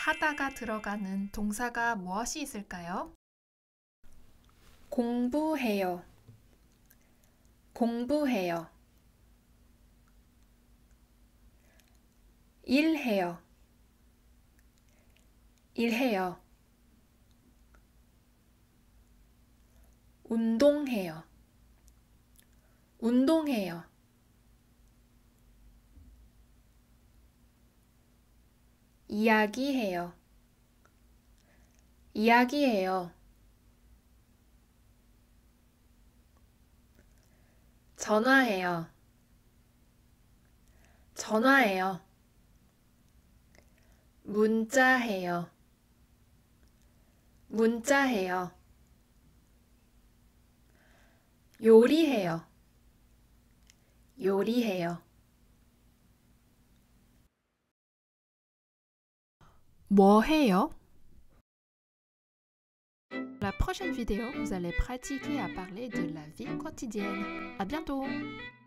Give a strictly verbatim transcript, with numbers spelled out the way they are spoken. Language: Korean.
하다가 들어가는 동사가 무엇이 있을까요? 공부해요. 공부해요. 일해요. 일해요. 운동해요. 운동해요. 이야기해요. 이야기해요. 전화해요. 전화해요. 문자해요. 문자해요. 요리해요. 요리해요. 뭐 해요? Dans la prochaine vidéo, vous allez pratiquer à parler de la vie quotidienne. À bientôt!